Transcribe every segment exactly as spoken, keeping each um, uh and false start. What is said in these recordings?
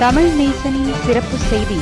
தமிழ் நேசனின் சிறப்பு செய்தி.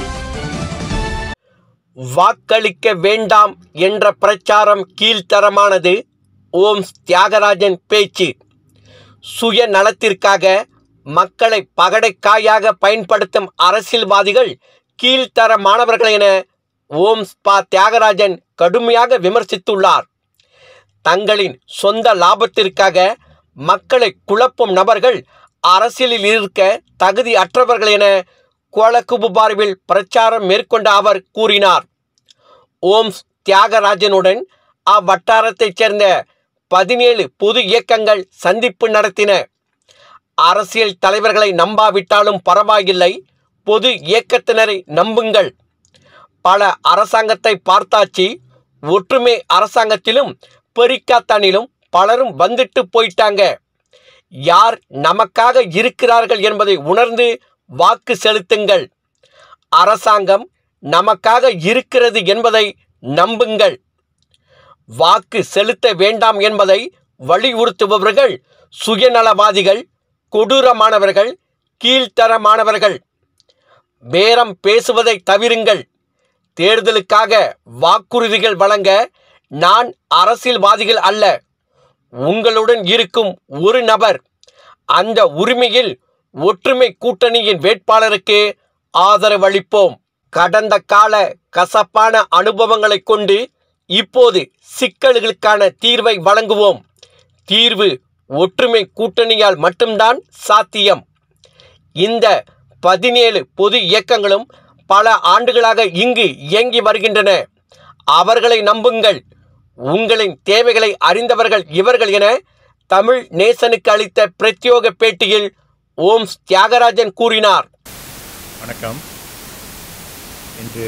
வாக்களிக்க வேண்டாம் என்ற பிரச்சாரம் கீழ்த்தரமானது. ஓம்ஸ் தியாகராஜன் பேச்சு. சுயநலத்திற்காக மக்களை பகடைக்காயாக பயன்படுத்தும் அரசியல்வாதிகள் கீழ்த்தரமானவர்கள் என ஓம்ஸ் பா தியாகராஜன் கடுமையாக விமர்சித்துள்ளார். தங்களின் சொந்த லாபத்திற்காக மக்களை குழப்பும் நபர்கள் அரசியலில் இருக்க தகுதி அற்றவர்கள் என கோலகுபுபார்வில் பிரச்சாரம் மேற்கொண்ட அவர் கூறினார். ஓம்ஸ் தியாகராஜனுடன் அவ்வட்டாரத்தைச் சேர்ந்த பதினேழு பொது இயக்கங்கள் சந்திப்பு நடத்தின. அரசியல் தலைவர்களை நம்பாவிட்டாலும் பரவாயில்லை, பொது இயக்கத்தினரை நம்புங்கள். பல அரசாங்கத்தை பார்த்தாச்சு. ஒற்றுமை அரசாங்கத்திலும் பெரிக்காத்தானிலும் பலரும் வந்துட்டு போயிட்டாங்க. யார் நமக்காக இருக்கிறார்கள் என்பதை உணர்ந்து வாக்கு செலுத்துங்கள். அரசாங்கம் நமக்காக இருக்கிறது என்பதை நம்புங்கள். வாக்கு செலுத்த வேண்டாம் என்பதை வலியுறுத்துபவர்கள் சுயநலவாதிகள், கொடூரமானவர்கள், கீழ்த்தரமானவர்கள். பேரம் பேசுவதை தவிருங்கள். தேர்தலுக்காக வாக்குறுதிகள் வழங்க நான் அரசியல்வாதிகள் அல்ல, உங்களுடன் இருக்கும் ஒரு நபர். அந்த உரிமையில் ஒற்றுமை கூட்டணியின் வேட்பாளருக்கு ஆதரவளிப்போம். கடந்த கால கசப்பான அனுபவங்களை கொண்டு இப்போது சிக்கல்களுக்கான தீர்வை வழங்குவோம். தீர்வு ஒற்றுமை கூட்டணியால் மட்டும்தான் சாத்தியம். இந்த பதினேழு பொது இயக்கங்களும் பல ஆண்டுகளாக இங்கு இயங்கி வருகின்றன. அவர்களை நம்புங்கள். உங்களின் தேவைகளை அறிந்தவர்கள் இவர்கள் என தமிழ் நேசனுக்கு அளித்த பிரத்யோக பேட்டியில் ஓம்ஸ் தியாகராஜன் கூறினார். வணக்கம். இன்று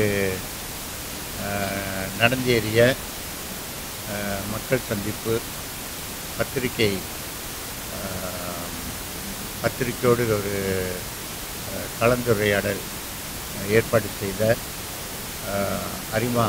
நடந்தேறிய மக்கள் சந்திப்பு பத்திரிகை பத்திரிகையோடு ஒரு கலந்துரையாடல் ஏற்பாடு செய்த அரிமா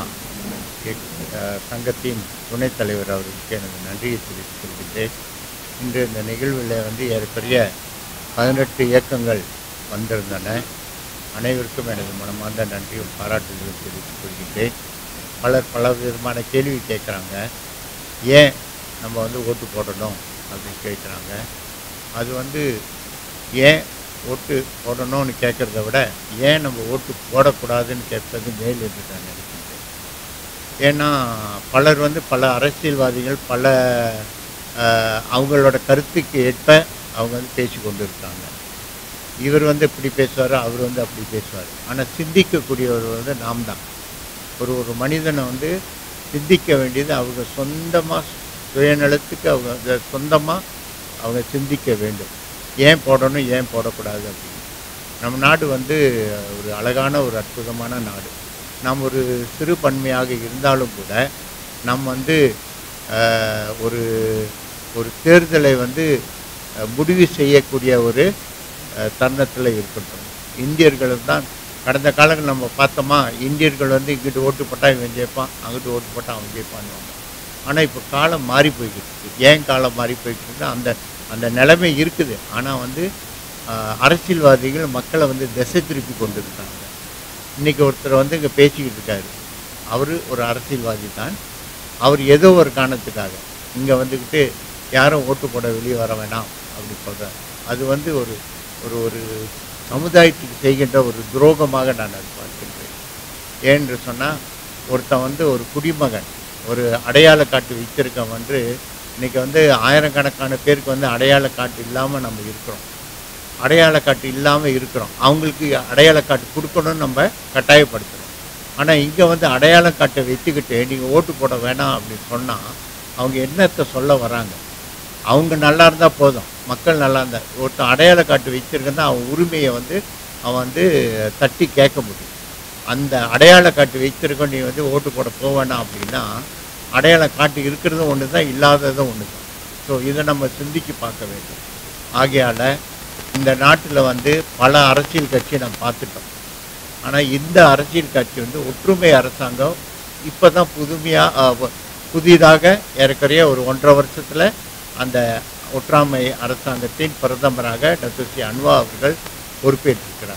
சங்கத்தின் துணைத் தலைவர் அவர்களுக்கு எனது நன்றியை தெரிவித்துக் கொள்கின்றேன். இன்று இந்த நிகழ்வில் வந்து ஏறக்குறைய பதினெட்டு இயக்கங்கள் வந்திருந்தன. அனைவருக்கும் எனது மனமார்ந்த நன்றியும் பாராட்டுதலும் தெரிவித்துக் கொள்கின்றேன். பலர் பல விதமான கேள்வி கேட்குறாங்க. ஏன் நம்ம வந்து ஓட்டு போடணும் அப்படின்னு கேட்குறாங்க. அது வந்து ஏன் ஓட்டு போடணும்னு கேட்குறத விட ஏன் நம்ம ஓட்டு போடக்கூடாதுன்னு கேட்பது மேல் என்று நான் நினைக்கின்றேன். ஏன்னா பலர் வந்து பல அரசியல்வாதிகள் பல அவங்களோட கருத்துக்கு ஏற்ப அவங்க வந்து பேசி கொண்டு இருக்காங்க. இவர் வந்து இப்படி பேசுவார், அவர் வந்து அப்படி பேசுவார். ஆனால் சிந்திக்கக்கூடியவர் வந்து நாம் தான். ஒரு ஒரு மனிதனை வந்து சிந்திக்க வேண்டியது அவங்க சொந்தமாக சுயநலத்துக்கு அவங்க சொந்தமாக அவங்க சிந்திக்க வேண்டும். ஏன் போடணும் ஏன் போடக்கூடாது அப்படின்னு. நம்ம நாடு வந்து ஒரு அழகான ஒரு அற்புதமான நாடு. நாம் ஒரு சிறுபான்மையாக இருந்தாலும் கூட நம் வந்து ஒரு ஒரு தேர்தலை வந்து முடிவு செய்யக்கூடிய ஒரு தருணத்தில் இருக்கின்றோம். இந்தியர்களும் தான் கடந்த காலங்கள் நம்ம பார்த்தோமா, இந்தியர்கள் வந்து இங்கிட்டு ஓட்டு போட்டால் இவன் ஜெயிப்பான், அங்கிட்டு ஓட்டு போட்டால் அவன் ஜெயிப்பான்னு. ஆனால் இப்போ காலம் மாறி போய்கிட்டு. ஏன் காலம் மாறி போய்கிட்டு அந்த அந்த நிலைமை இருக்குது. ஆனால் வந்து அரசியல்வாதிகள் மக்களை வந்து திசை திருப்பி கொண்டு இருக்காங்க. இன்றைக்கி ஒருத்தர் வந்து இங்கே பேசிக்கிட்டு இருக்காரு. அவர் ஒரு அரசியல்வாதி தான். அவர் ஏதோ ஒரு காரணத்துக்காக இங்கே வந்துக்கிட்டு யாரும் ஓட்டு போட வெளியே வர வேணாம் அப்படி சொல்கிறார். அது வந்து ஒரு ஒரு ஒரு சமுதாயத்துக்கு செய்கின்ற ஒரு துரோகமாக நான் அது பார்க்கின்றேன். ஏன்னு சொன்னால் ஒருத்தன் வந்து ஒரு குடிமகன் ஒரு அடையாள காட்டு வைத்திருக்கவன் வந்து இன்றைக்கி வந்து ஆயிரக்கணக்கான பேருக்கு வந்து அடையாள காட்டு இல்லாமல் நம்ம இருக்கிறோம். அடையாள காட்டு இல்லாமல் இருக்கிறோம். அவங்களுக்கு அடையாள காட்டு கொடுக்கணும்னு நம்ம கட்டாயப்படுத்துகிறோம். ஆனால் இங்கே வந்து அடையாள காட்டை வச்சுக்கிட்டு நீங்கள் ஓட்டு போட வேணாம் அப்படின்னு சொன்னால் அவங்க என்னத்தை சொல்ல வராங்க? அவங்க நல்லா இருந்தால் போதும், மக்கள் நல்லா இருந்தால். ஒருத்தன் அடையாள காட்டு வச்சுருக்கன்னா அவன் உரிமையை வந்து அவன் வந்து தட்டி கேட்க முடியும். அந்த அடையாள காட்டு வைத்திருக்கோம் நீ வந்து ஓட்டு போட போக வேண்டாம் அப்படின்னா அடையாள காட்டு இருக்கிறதும் ஒன்று தான், இல்லாததும் ஒன்று தான். ஸோ இதை நம்ம சிந்திக்க பார்க்க வேண்டும். ஆகையால் இந்த நாட்டில் வந்து பல அரசியல் கட்சியை நம்ம பார்த்துட்டோம். ஆனால் இந்த அரசியல் கட்சி வந்து ஒற்றுமை அரசாங்கம் இப்போ தான் புதுமையாக புதிதாக ஏறக்குறைய ஒரு ஒன்றரை வருஷத்தில் அந்த ஒற்றாமை அரசாங்கத்தின் பிரதமராக டாக்டர் சி அன்வா அவர்கள் பொறுப்பேற்றிருக்கிறார்.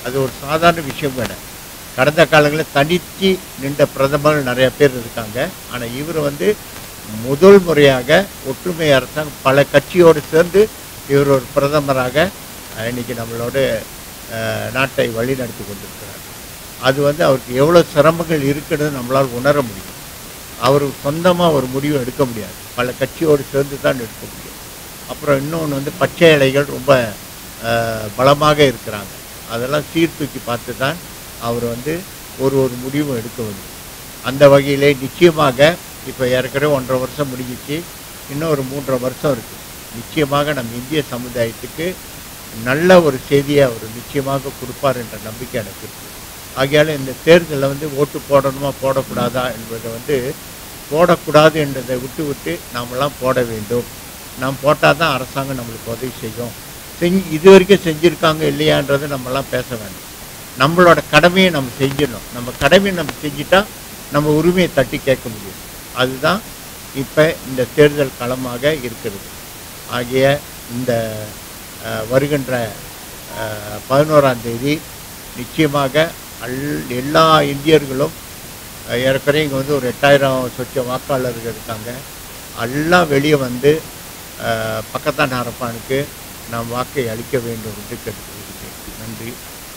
அது ஒரு சாதாரண விஷயம் வேணும். கடந்த காலங்களில் தனித்து நின்ற பிரதமர்கள் நிறைய பேர் இருக்காங்க. ஆனால் இவர் வந்து முதல் முறையாக ஒற்றுமை அரசாங்கம் பல கட்சியோடு சேர்ந்து இவர் ஒரு பிரதமராக இன்னைக்கு நம்மளோட நாட்டை வழி நடத்தி கொண்டிருக்கிறார். அது வந்து அவருக்கு எவ்வளோ சிரமங்கள் இருக்குன்னு நம்மளால் உணர முடியும். அவர் சொந்தமாக ஒரு முடிவு எடுக்க முடியாது, பல கட்சியோடு சேர்ந்து தான் எடுக்க முடியும். அப்புறம் இன்னொன்று வந்து பச்சை இலைகள் ரொம்ப பலமாக இருக்கிறாங்க. அதெல்லாம் சீர்தூக்கி பார்த்து தான் அவர் வந்து ஒரு ஒரு முடிவும் எடுக்க முடியும். அந்த வகையிலே நிச்சயமாக இப்போ ஏற்கனவே ஒன்றரை வருஷம் முடிஞ்சிச்சு, இன்னும் ஒரு மூன்றரை வருஷம் இருக்குது. நிச்சயமாக நம்ம இந்திய சமுதாயத்துக்கு நல்ல ஒரு செய்தியை அவர் நிச்சயமாக கொடுப்பார் என்ற நம்பிக்கை எனக்கு இருக்குது. ஆகையால் இந்த தேர்தலில் வந்து ஓட்டு போடணுமா போடக்கூடாதா என்பதை வந்து போடக்கூடாது என்றதை விட்டு விட்டு நாமெல்லாம் போட வேண்டும். நாம் போட்டால் தான் அரசாங்கம் நம்மளுக்கு உதவி செய்யும். செஞ்சு இது வரைக்கும் செஞ்சுருக்காங்க இல்லையான்றதை நம்மலாம் பேச வேண்டும். நம்மளோட கடமையை நம்ம செஞ்சிடணும். நம்ம கடமையை நம்ம செஞ்சுட்டா நம்ம உரிமையை தட்டி கேட்க முடியும். அதுதான் இப்போ இந்த தேர்தல் களமாக இருக்கிறது. ஆகிய இந்த வருகின்ற பதினோராம் தேதி நிச்சயமாக அல் எல்லா இந்தியர்களும் ஏற்கனவே இங்கே வந்து ஒரு எட்டாயிரம் சொச்ச வாக்காளர்கள் இருக்காங்க. எல்லாம் வெளியே வந்து பக்கத்தான் ஹரப்பானுக்கு நாம் வாக்கை அளிக்க வேண்டும் என்று கேட்டுக்கொள்கிறேன். நன்றி.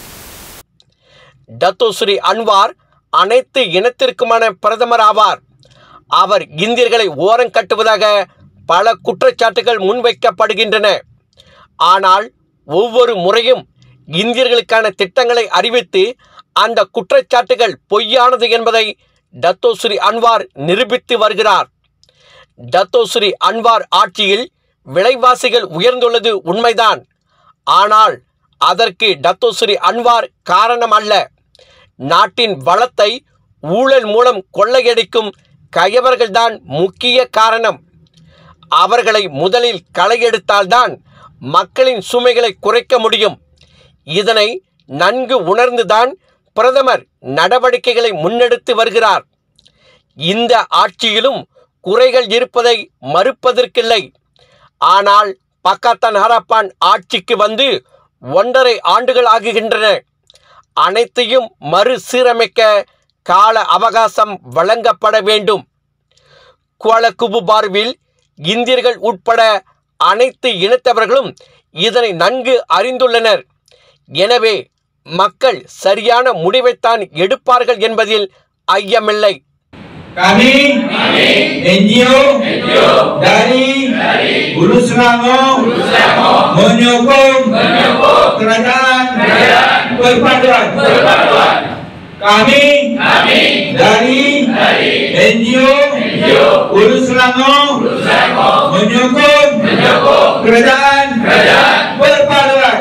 டத்தோஸ்ரீ அன்வார் அனைத்து இனத்திற்குமான பிரதமர் ஆவார். அவர் இந்தியர்களை ஓரம் கட்டுவதாக பல குற்றச்சாட்டுகள் முன்வைக்கப்படுகின்றன. ஆனால் ஒவ்வொரு முறையும் இந்தியர்களுக்கான திட்டங்களை அறிவித்து அந்த குற்றச்சாட்டுகள் பொய்யானது என்பதை டத்தோஸ்ரீ அன்வார் நிரூபித்து வருகிறார். டத்தோஸ்ரீ அன்வார் ஆட்சியில் விலைவாசிகள் உயர்ந்துள்ளது உண்மைதான். ஆனால் அதற்கு டத்தோஸ்ரீ அன்வார் காரணம் அல்ல. நாட்டின் வளத்தை ஊழல் மூலம் கொள்ளையடிக்கும் கயவர்கள்தான் முக்கிய காரணம். அவர்களை முதலில் களையெடுத்தால்தான் மக்களின் சுமைகளை குறைக்க முடியும். இதனை நன்கு உணர்ந்துதான் பிரதமர் நடவடிக்கைகளை முன்னெடுத்து வருகிறார். இந்த ஆட்சியிலும் குறைகள் இருப்பதை மறுப்பதற்கில்லை. ஆனால் பக்கத்தான் ஹரப்பான் ஆட்சிக்கு வந்து ஒன்றரை ஆண்டுகள் ஆகுகின்றன. அனைத்தையும் மறுசீரமைக்க கால அவகாசம் வழங்கப்பட வேண்டும். குவாலகுபுபாருவில் இந்தியர்கள் உட்பட அனைத்து இனத்தவர்களும் இதனை நன்கு அறிந்துள்ளனர். எனவே மக்கள் சரியான முடிவைத்தான் எடுப்பார்கள் என்பதில் ஐயமில்லை. Kami, N G O dari Hulu Selangor menyokong kerajaan perpaduan. Kami dari N G O Hulu Selangor menyokong kerajaan perpaduan.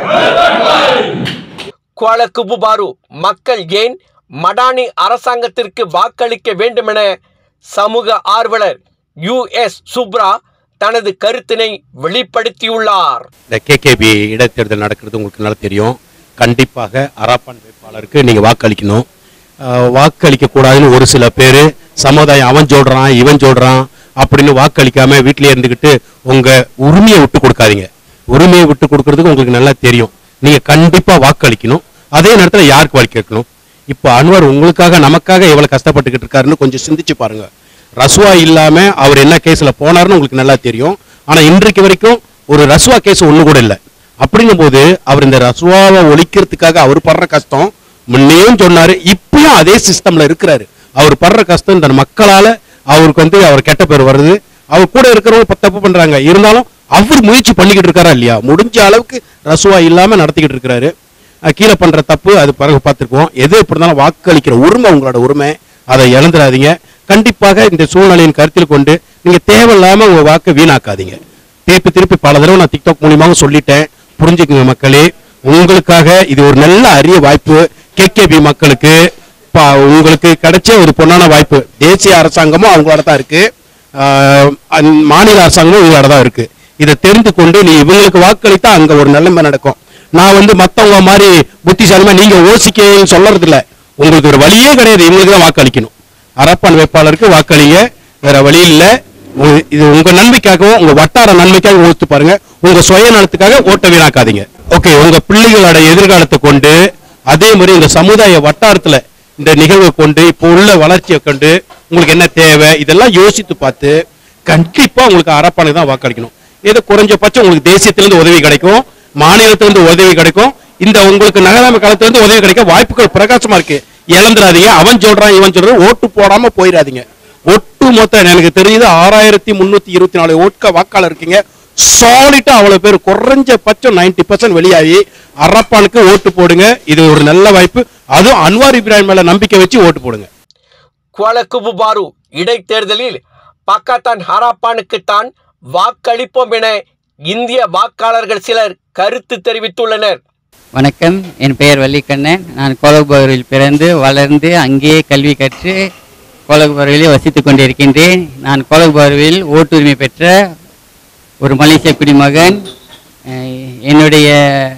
குவாலகுபுபாரு மக்கள் ஏன் மடானி அரசாங்கத்திற்கு வாக்களிக்க வேண்டுமென சமூக ஆர்வலர் யூ எஸ் சுப்ரா தனது கருத்தினை வெளிப்படுத்தியுள்ளார். இந்த கே கே பி இடைத்தேர்தல் நடக்கிறது உங்களுக்கு நல்லா தெரியும். கண்டிப்பாக ஹரப்பான் வேட்பாளருக்கு நீங்கள் வாக்களிக்கணும். வாக்களிக்க கூடாதுன்னு ஒரு சில பேர் சமுதாயம் அவன் சொல்கிறான் இவன் சொல்கிறான் அப்படின்னு வாக்களிக்காமல் வீட்டிலே இருந்துக்கிட்டு உங்கள் உரிமையை விட்டு கொடுக்காதீங்க. உரிமையை விட்டு கொடுக்கறதுக்கு உங்களுக்கு நல்லா தெரியும். நீங்கள் கண்டிப்பாக வாக்களிக்கணும். அதே நேரத்தில் யாருக்கு வாக்களிக்கணும்? இப்போ அன்வர் உங்களுக்காக நமக்காக எவ்வளோ கஷ்டப்பட்டுக்கிட்டு இருக்காருன்னு கொஞ்சம் சிந்திச்சு பாருங்க. ரஸ்வா இல்லாமல் அவர் என்ன கேஸில் போனார்னு உங்களுக்கு நல்லா தெரியும். ஆனால் இன்றைக்கு வரைக்கும் ஒரு ரஸ்வா கேஸ் ஒன்று கூட இல்லை. அப்படிங்கும் போது அவர் இந்த ரஸ்வாவை ஒழிக்கிறதுக்காக அவர் படுற கஷ்டம் முன்னையும் சொன்னார், இப்பயும் அதே சிஸ்டமில் இருக்கிறாரு. அவர் படுற கஷ்டம் இந்த மக்களால் அவருக்கு வந்து அவர் கெட்ட பேர் வருது. அவர் கூட இருக்கிறவங்க தப்பு பண்ணுறாங்க, இருந்தாலும் அவர் முயற்சி பண்ணிக்கிட்டு இருக்காரா இல்லையா? முடிஞ்ச அளவுக்கு ரஸ்வா இல்லாமல் நடத்திக்கிட்டு இருக்கிறாரு. கீழே பண்ணுற தப்பு அது பிறகு பார்த்துருக்கோம். எது எப்படி இருந்தாலும் வாக்களிக்கிற உரிமை உங்களோட உரிமை, அதை இழந்துடாதீங்க. கண்டிப்பாக இந்த சூழ்நிலையின் கருத்தில் கொண்டு நீங்கள் தேவையில்லாமல் உங்கள் வாக்கை வீணாக்காதீங்க. திருப்பி திருப்பி பல தடவை நான் டிக்டாக் மூலியமாக சொல்லிட்டேன், புரிஞ்சுக்குங்க மக்களே. உங்களுக்காக இது ஒரு நல்ல அரிய வாய்ப்பு. கே கே பி மக்களுக்கு உங்களுக்கு கிடைச்ச ஒரு பொன்னான வாய்ப்பு. தேசிய அரசாங்கமும் அவங்களோட தான் இருக்கு, மாநில அரசாங்கமும் இவங்களோட தான் இருக்கு. இதை தெரிந்து கொண்டு நீ இவங்களுக்கு வாக்களித்தா அங்கே ஒரு நிலைமை நடக்கும். நான் வந்து மற்றவங்க மாதிரி புத்திசாலிமா நீங்க யோசிக்கன்னு சொல்றது இல்லை. உங்களுக்கு ஒரு வழியே கிடையாது, இவங்களுக்கு தான் வாக்களிக்கணும். ஹரப்பான் வேட்பாளருக்கு வாக்களிங்க, வேற வழி இல்லை. இது உங்க நன்மைக்காகவும் உங்க வட்டார நன்மைக்காக ஓட்டு பாருங்க. உங்க சுயநலத்துக்காக ஓட்ட வீணாக்காதீங்க. ஓகே, உங்க பிள்ளைகளோட எதிர்காலத்தை கொண்டு அதே மாதிரி இந்த சமுதாய வட்டாரத்தில் இந்த நிகழ்வை கொண்டு இப்போ உள்ள வளர்ச்சியை கொண்டு உங்களுக்கு என்ன தேவை இதெல்லாம் யோசித்து பார்த்து கண்டிப்பாக உங்களுக்கு அரப்பானுக்கு தான் வாக்களிக்கணும். ஏதோ குறைஞ்சபட்சம் உங்களுக்கு தேசியத்திலிருந்து உதவி கிடைக்கும், மாநிலத்திலிருந்து உதவி கிடைக்கும், இந்த உங்களுக்கு நகராமை காலத்திலிருந்து உதவி கிடைக்க வாய்ப்புகள் பிரகாசமா இருக்கு. இழந்துடாதீங்க. அவன் சொல்றான் இவன் சொல்றான் ஓட்டு போடாம போயிடாதீங்க. ஒட்டு மொத்த எனக்கு தெரியுது ஆறாயிரத்தி முன்னூத்தி இருபத்தி நாலு ஓட்க வாக்காளர் இருக்கீங்க. சாலிட்டா அவ்வளவு பேர் குறைஞ்சபட்சம் நைன்டி பர்சன்ட் வெளியாகி அரப்பானுக்கு ஓட்டு போடுங்க. இது ஒரு நல்ல வாய்ப்பு. அதுவும் அன்வார் இப்ராஹிம் மேல நம்பிக்கை வச்சு ஓட்டு போடுங்க. குவாலகுபு பாரு இடைத்தேர்தலில் பக்காத்தான் ஹராப்பானுக்குத்தான் வாக்களிப்போம் என இந்திய வாக்காளர்கள் சிலர் கருத்து தெரிவித்துள்ளனர். வணக்கம், என் பெயர் வள்ளிக்கண்ணன். நான் கோலகுபாரில் பிறந்து வளர்ந்து அங்கேயே கல்வி கற்று கோலகுபாரில் வசித்து கொண்டிருக்கின்றேன். நான் கோலகுபாரில் ஓட்டுரிமை பெற்ற ஒரு மலேசிய குடிமகன். என்னுடைய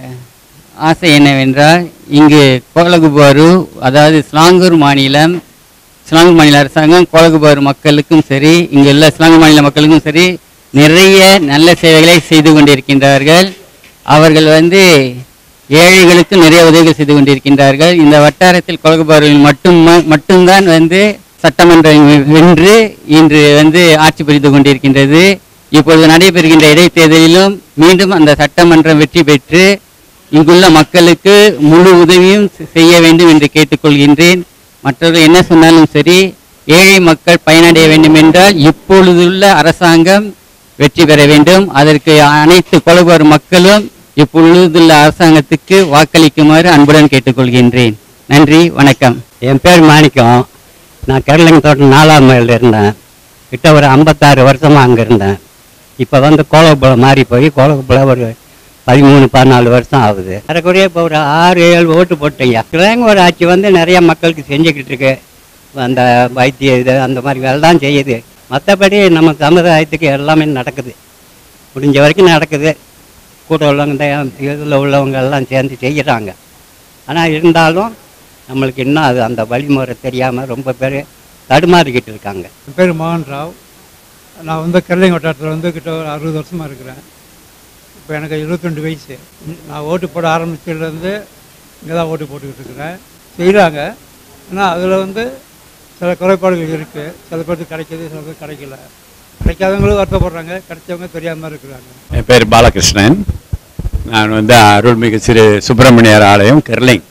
ஆசை என்னவென்றால் இங்கு கோலகுபாரு அதாவது ஸ்லாங்கூர் மாநிலம் ஸ்லாங்கூர் மாநில அரசாங்கம் கோலகுபாரு மக்களுக்கும் சரி இங்கு உள்ள ஸ்லாங்கூர் மாநில மக்களுக்கும் சரி நிறைய நல்ல சேவைகளை செய்து கொண்டிருக்கின்றார்கள். அவர்கள் வந்து ஏழைகளுக்கு நிறைய உதவிகள் செய்து கொண்டிருக்கின்றார்கள். இந்த வட்டாரத்தில் கோலகுபாருவில் மட்டும் மட்டும்தான் வந்து சட்டமன்றம் வென்று இன்று வந்து ஆட்சி புரிந்து கொண்டிருக்கின்றது. இப்பொழுது நடைபெறுகின்ற இடைத்தேர்தலிலும் மீண்டும் அந்த சட்டமன்றம் வெற்றி பெற்று இங்குள்ள மக்களுக்கு முழு உதவியும் செய்ய வேண்டும் என்று கேட்டுக்கொள்கின்றேன். மற்றவர்கள் என்ன சொன்னாலும் சரி, ஏழை மக்கள் பயனடைய வேண்டும் என்றால் இப்பொழுதுள்ள அரசாங்கம் வெற்றி பெற வேண்டும். அதற்கு அனைத்து கோலகுபாரு மக்களும் இப்பொழுதுள்ள அரசாங்கத்துக்கு வாக்களிக்குமாறு அன்புடன் கேட்டுக்கொள்கின்றேன். நன்றி, வணக்கம். என் பேர் மாணிக்கம். நான் கெரலிங்க தோட்டம் நாலாம் மைலில் இருந்தேன். கிட்ட ஒரு ஐம்பத்தாறு வருஷமாக அங்கே இருந்தேன். இப்போ வந்து கோலகுபாலம் மாறி போய் கோலகுபாலம் ஒரு பதிமூணு பதினாலு வருஷம் ஆகுது. அதுக்குரிய இப்போ ஒரு ஆறு ஏழு ஓட்டு போட்டீங்க. ஒரு ஆட்சி வந்து நிறைய மக்களுக்கு செஞ்சுக்கிட்டு இருக்கு. அந்த வைத்திய இது அந்த மாதிரி வேலை தான் செய்யுது. மற்றபடி நம்ம சமுதாயத்துக்கு எல்லாமே நடக்குது, முடிஞ்ச வரைக்கும் நடக்குது. கூட உள்ளவங்க இதில் உள்ளவங்க எல்லாம் சேர்ந்து செய்கிறாங்க. ஆனால் இருந்தாலும் நம்மளுக்கு இன்னும் அது அந்த வழிமுறை தெரியாமல் ரொம்ப பேர் தடுமாறிக்கிட்டு இருக்காங்க. என் பேர் மோகன் ராவ். நான் வந்து கெரலிங்க வட்டாரத்தில் வந்து கிட்ட ஒரு அறுபது வருஷமாக இருக்கிறேன். இப்போ எனக்கு இருபத்தெண்டு வயசு. நான் ஓட்டு போட ஆரம்பிச்சதுலேருந்து இங்கே தான் ஓட்டு போட்டுக்கிட்டு இருக்கிறேன். செய்கிறாங்க. ஆனால் அதில் வந்து சில குறைபாடுகள் இருக்குது. சில பேருக்கு கிடைக்கிது, சில பேருக்கு கிடைக்கல. கிடைக்காதவங்களும் வருத்தப்படுறாங்க, கிடைச்சவங்க தெரியாமல் இருக்கிறாங்க. என் பேர் பாலகிருஷ்ணன். நான் வந்து அருள்மிகு ஸ்ரீ சுப்பிரமணியர் ஆலயம் கெரலிங்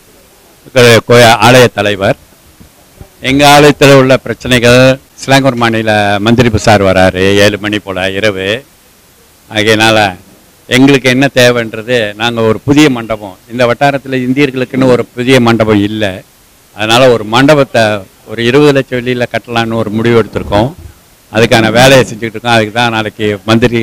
ஆலய தலைவர். எங்கள் ஆலயத்தில் உள்ள பிரச்சனைகள், ஸ்லாங்கூர் மாநில மந்திரி சார் வராரு ஏழு மணி போல் இரவு. ஆகையினால் எங்களுக்கு என்ன தேவைன்றது, நாங்கள் ஒரு புதிய மண்டபம், இந்த வட்டாரத்தில் இந்தியர்களுக்குன்னு ஒரு புதிய மண்டபம் இல்லை. அதனால் ஒரு மண்டபத்தை ஒரு இருபது லட்சம் வெளியில் கட்டலான்னு ஒரு முடிவு எடுத்திருக்கோம். அதுக்கான வேலையை செஞ்சுக்கிட்டு இருக்கோம். அதுக்கு தான் நாளைக்கு மந்திரி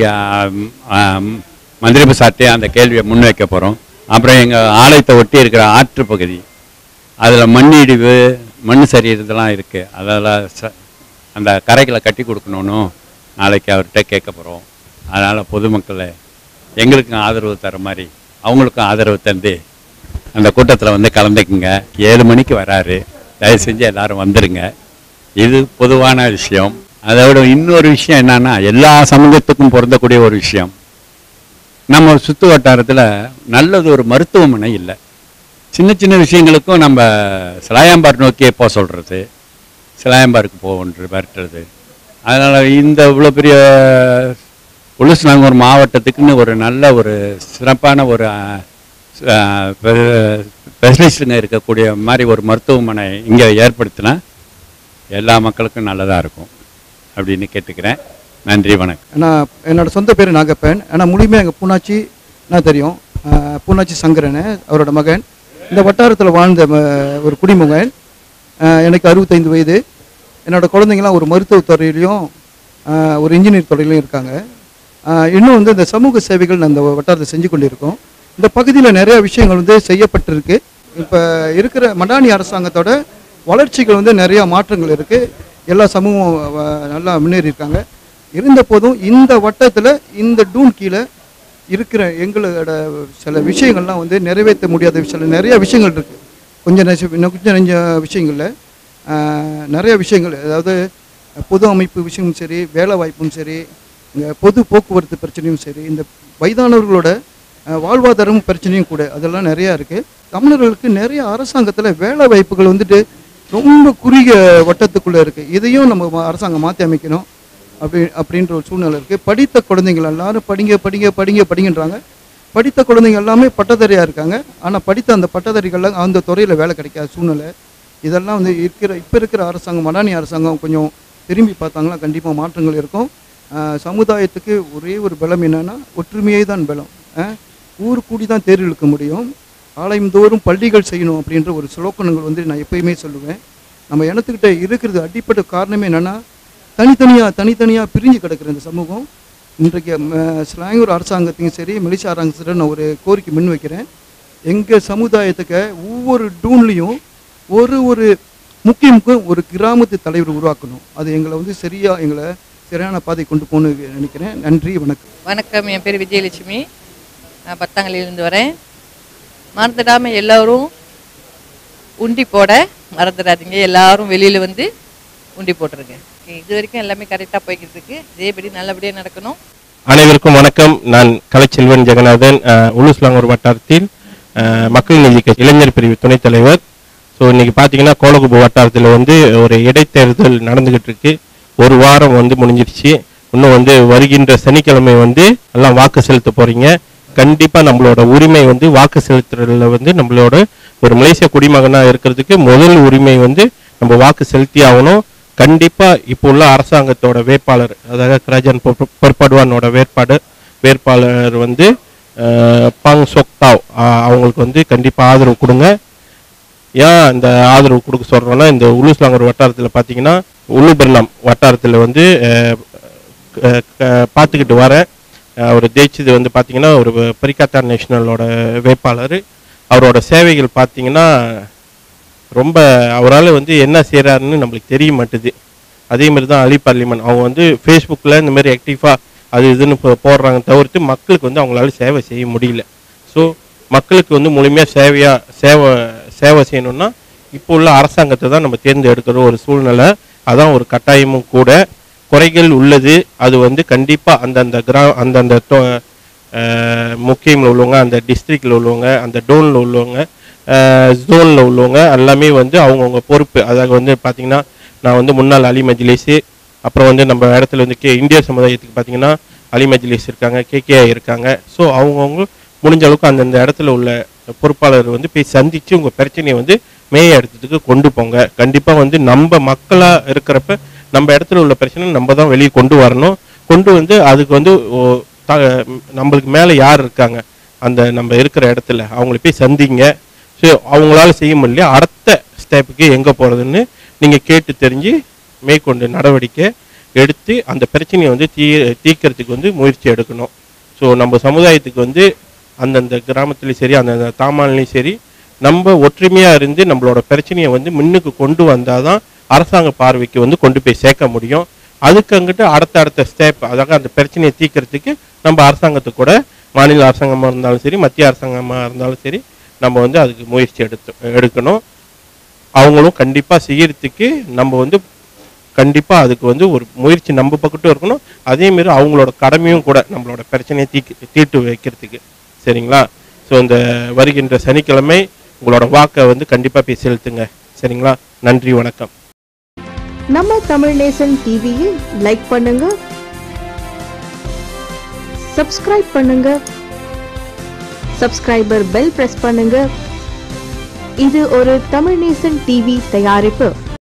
மந்திரி சார்ட்டே அந்த கேள்வியை முன்வைக்க போகிறோம். அப்புறம் எங்கள் ஆலயத்தை ஒட்டி இருக்கிற ஆற்று பகுதி, அதில் மண் இடிவு மண் சரியறதெல்லாம் இருக்குது. அதெல்லாம் ச அந்த கரைகளை கட்டி கொடுக்கணுன்னு நாளைக்கு அவர்கிட்ட கேட்க போகிறோம். அதனால் பொதுமக்களை எங்களுக்கும் ஆதரவு தர மாதிரி அவங்களுக்கும் ஆதரவு தந்து அந்த கூட்டத்தில் வந்து கலந்துக்குங்க. ஏழு மணிக்கு வராரு, தயவு செஞ்சு எல்லோரும் வந்துடுங்க. இது பொதுவான விஷயம். அதோட இன்னொரு விஷயம் என்னன்னா, எல்லா சமூகத்துக்கும் பொருந்தக்கூடிய ஒரு விஷயம், நம்ம சுற்று வட்டாரத்தில் நல்லது ஒரு மருத்துவமனை இல்லை. சின்ன சின்ன விஷயங்களுக்கும் நம்ம சிலாயம்பார் நோக்கியே போக சொல்கிறது, சிலாயம்பாருக்கு போகன்று வரட்டுறது. அதனால் இந்த இவ்வளோ பெரிய உளுஸ்லாங்கூர் மாவட்டத்துக்குன்னு ஒரு நல்ல ஒரு சிறப்பான ஒரு ஸ்பெஷலிஸ்ட்டுங்க இருக்கக்கூடிய மாதிரி ஒரு மருத்துவமனை இங்கே ஏற்படுத்தினா எல்லா மக்களுக்கும் நல்லதாக இருக்கும் அப்படின்னு கேட்டுக்கிறேன். நன்றி, வணக்கம். நான் என்னோடய சொந்த பேர் நாகப்பன். ஆனால் முழுமையாக எங்கள் பூனாச்சி நான் தெரியும். பூனாச்சி சங்கரன் அவரோட மகன். இந்த வட்டாரத்தில் வாழ்ந்த ஒரு குடிமகன். எனக்கு அறுபத்தைந்து வயது. என்னோடய குழந்தைங்களாம் ஒரு மருத்துவத்துறையிலையும் ஒரு இன்ஜினியர் துறையிலையும் இருக்காங்க. இன்னும் வந்து இந்த சமூக சேவைகள் அந்த வட்டாரத்தை செஞ்சு கொண்டிருக்கோம். இந்த பகுதியில் நிறையா விஷயங்கள் வந்து செய்யப்பட்டிருக்கு. இப்போ இருக்கிற மடானி அரசாங்கத்தோட வளர்ச்சிகள் வந்து நிறையா மாற்றங்கள் இருக்குது. எல்லா சமூகம் நல்லா முன்னேறி இருக்காங்க. இருந்த போதும் இந்த வட்டத்தில் இந்த டூன் கீழே இருக்கிற எங்களோட சில விஷயங்கள்லாம் வந்து நிறைவேற்ற முடியாத சில நிறைய விஷயங்கள் இருக்குது. கொஞ்சம் நெஞ்ச இன்னும் கொஞ்சம் நெஞ்ச விஷயங்களில் நிறைய விஷயங்கள், அதாவது பொது அமைப்பு விஷயமும் சரி, வேலை வாய்ப்பும் சரி, இங்கே பொது போக்குவரத்து பிரச்சனையும் சரி, இந்த வயதானவர்களோட வாழ்வாதாரமும் பிரச்சனையும் கூட அதெல்லாம் நிறையா இருக்குது. தமிழர்களுக்கு நிறைய அரசாங்கத்தில் வேலை வாய்ப்புகள் வந்துட்டு ரொம்ப குறுகிய வட்டத்துக்குள்ளே இருக்குது. இதையும் நம்ம அரசாங்கம் மாற்றி அமைக்கணும் அப்படி அப்படின்ற ஒரு சூழ்நிலை இருக்குது. படித்த குழந்தைங்கள் எல்லாரும் படிங்க படிங்க படிங்க படிங்கன்றாங்க. படித்த குழந்தைங்க எல்லாமே பட்டதாரியாக இருக்காங்க. ஆனால் படித்த அந்த பட்டதாரிகள்லாம் அந்த துறையில் வேலை கிடைக்காத சூழ்நிலை. இதெல்லாம் வந்து இருக்கிற இப்போ இருக்கிற அரசாங்கம், மடானி அரசாங்கம் கொஞ்சம் திரும்பி பார்த்தாங்கன்னா கண்டிப்பாக மாற்றங்கள் இருக்கும். சமுதாயத்துக்கு ஒரே ஒரு பலம் என்னென்னா ஒற்றுமையே தான் பலம். ஊர் கூடி தான் தேர் இழுக்க முடியும். ஆலயம் தோறும் பள்ளிகள் செய்யணும் அப்படின்ற ஒரு ஸ்லோகனங்கள் வந்து நான் எப்பயுமே சொல்லுவேன். நம்ம இனத்துக்கிட்ட இருக்கிறது அடிப்படை காரணமே என்னென்னா தனித்தனியாக தனித்தனியாக பிரிஞ்சு கிடக்கிற இந்த சமூகம். இன்றைக்கு ஸ்லாங்கூர் அரசாங்கத்தையும் சரி மலேசியா அரசாங்கத்திட்ட நான் ஒரு கோரிக்கை முன் வைக்கிறேன். எங்கள் சமுதாயத்துக்கு ஒவ்வொரு டூன்லேயும் ஒரு ஒரு முக்கிய முக்கிய ஒரு கிராமத்து தலைவர் உருவாக்கணும். அது எங்களை வந்து சரியாக எங்களை சரியான பாதை கொண்டு போகணும்னு நினைக்கிறேன். நன்றி, வணக்கம். வணக்கம், என் பேர் விஜயலட்சுமி. நான் பத்தாங்கலிலிருந்து வரேன். மறந்துடாமல் எல்லோரும் உண்டி போட மறந்துடாதீங்க. எல்லாரும் வெளியில் வந்து உண்டி போட்டுருங்க. இது வரைக்கும் எல்லாமே கரெக்டாக போய்கிட்டு இருக்கு. இதேபடி நல்லபடியாக நடக்கணும். அனைவருக்கும் வணக்கம். நான் கலைச்செல்வன் ஜெகநாதன், உலுஸ்லாங்கூர் வட்டாரத்தில் மக்கள் நீதி கட்சி இளைஞர் பிரிவு துணைத் தலைவர். ஸோ இன்றைக்கி பார்த்தீங்கன்னா கோலகுபு வட்டாரத்தில் வந்து ஒரு இடைத்தேர்தல் நடந்துக்கிட்டு இருக்கு. ஒரு வாரம் வந்து முடிஞ்சிருச்சு. இன்னும் வந்து வருகின்ற சனிக்கிழமை வந்து எல்லாம் வாக்கு செலுத்த போகிறீங்க. கண்டிப்பாக நம்மளோட உரிமை வந்து வாக்கு செலுத்துறதுல வந்து நம்மளோட ஒரு மலேசிய குடிமகனாக இருக்கிறதுக்கு முதல் உரிமை வந்து நம்ம வாக்கு செலுத்தி ஆகணும். கண்டிப்பாக இப்போ உள்ள அரசாங்கத்தோட வேட்பாளர், அதாவது கிராஜன் பொறுப்பாடுவானோட வேட்பாடு வேட்பாளர் வந்து பங் சொக்தாவ் அவங்களுக்கு வந்து கண்டிப்பாக ஆதரவு கொடுங்க. ஏன் இந்த ஆதரவு கொடுக்க சொல்கிறோன்னா, இந்த உலுஸ்லாங்கூர் வட்டாரத்தில் பார்த்தீங்கன்னா உலுபர்ணம் வட்டாரத்தில் வந்து பார்த்துக்கிட்டு வரேன். அவர் ஜெயிச்சது வந்து பார்த்திங்கன்னா ஒரு பரிகாத்தான் நேஷனலோட வேட்பாளர். அவரோட சேவைகள் பார்த்திங்கன்னா ரொம்ப அவரால் வந்து என்ன செய்கிறாருன்னு நம்மளுக்கு தெரிய மாட்டுது. அதேமாதிரி தான் அலி பார்லிமன் அவங்க வந்து ஃபேஸ்புக்கில் இந்த மாதிரி ஆக்டிவாக அது இதுன்னு போடுறாங்க தவிர்த்து மக்களுக்கு வந்து அவங்களால சேவை செய்ய முடியல. ஸோ மக்களுக்கு வந்து முழுமையாக சேவையாக சேவை சேவை செய்யணும்னா இப்போ உள்ள அரசாங்கத்தை தான் நம்ம தேர்ந்தெடுக்கிற ஒரு சூழ்நிலை. அதான் ஒரு கட்டாயமும் கூட. குறைகள் உள்ளது, அது வந்து கண்டிப்பாக அந்தந்த கிரா அந்தந்த முக்கியமில் உள்ளவங்க, அந்த டிஸ்ட்ரிக்டில் உள்ளவங்க, அந்த டோனில் உள்ளவங்க, ஜோனில் உள்ளவங்க எல்லாமே வந்து அவங்கவுங்க பொறுப்பு. அதாவது வந்து பார்த்திங்கன்னா நான் வந்து முன்னாள் அலி மஜ்லிஸு, அப்புறம் வந்து நம்ம இடத்துல வந்து கே இந்திய சமுதாயத்துக்கு பார்த்திங்கன்னா அலி மஜ்லிஸ் இருக்காங்க, கேகேஐ இருக்காங்க. ஸோ அவங்கவுங்க முடிஞ்ச அளவுக்கு அந்தந்த இடத்துல உள்ள பொறுப்பாளர் வந்து போய் சந்தித்து உங்கள் பிரச்சனையை வந்து மேய இடத்துக்கு கொண்டு போங்க. கண்டிப்பாக வந்து நம்ம மக்களாக இருக்கிறப்ப நம்ம இடத்துல உள்ள பிரச்சனை நம்ம தான் வெளியே கொண்டு வரணும். கொண்டு வந்து அதுக்கு வந்து நம்மளுக்கு மேலே யார் இருக்காங்க அந்த நம்ம இருக்கிற இடத்துல அவங்கள போய் சந்திங்க. ஸோ அவங்களால செய்ய முடியல அடுத்த ஸ்டெப்புக்கு எங்கே போகிறதுன்னு நீங்கள் கேட்டு தெரிஞ்சு மேற்கொண்டு நடவடிக்கை எடுத்து அந்த பிரச்சனையை வந்து தீ தீர்க்கறதுக்கு வந்து முயற்சி எடுக்கணும். ஸோ நம்ம சமுதாயத்துக்கு வந்து அந்தந்த கிராமத்துலேயும் சரி அந்தந்த தாமாலையும் சரி நம்ம ஒற்றுமையாக இருந்து நம்மளோட பிரச்சனையை வந்து முன்னுக்கு கொண்டு வந்தால் தான் அரசாங்க பார்வைக்கு வந்து கொண்டு போய் சேர்க்க முடியும். அதுக்கு அங்கிட்டு அடுத்த அடுத்த ஸ்டெப், அதாவது அந்த பிரச்சனையை தீர்க்கறதுக்கு நம்ம அரசாங்கத்துக்கு கூட மாநில அரசாங்கமாக இருந்தாலும் சரி மத்திய அரசாங்கமாக இருந்தாலும் சரி நம்ம வந்து அதுக்கு முயற்சி எடுத்து எடுக்கணும். அவங்களும் கண்டிப்பாக செய்யறதுக்கு நம்ம வந்து கண்டிப்பாக அதுக்கு வந்து ஒரு முயற்சி நம்ம பக்கட்டும் இருக்கணும். அதேமாரி அவங்களோட கடமையும் கூட நம்மளோட பிரச்சனையை தீ தீர்த்து வைக்கிறதுக்கு. சரிங்களா? ஸோ இந்த வருகின்ற சனிக்கிழமை உங்களோட வாக்கை வந்து கண்டிப்பாக போய் செலுத்துங்க. சரிங்களா? நன்றி, வணக்கம். நம்ம தமிழ் நேசன் டிவியை லைக் பண்ணுங்க, சப்ஸ்கிரைப் பண்ணுங்க, சப்ஸ்கிரைபர் பெல் பிரஸ் பண்ணுங்க. இது ஒரு தமிழ் நேசன் டிவி தயாரிப்பு.